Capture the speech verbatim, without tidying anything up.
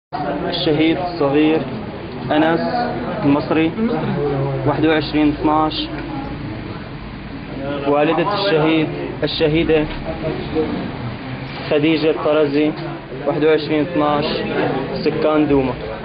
الشهيد الصغير أنس المصري واحد وعشرين اثناعش. والدة الشهيد الشهيدة خديجة الطرزي واحد وعشرين اثناعش، سكان دوما.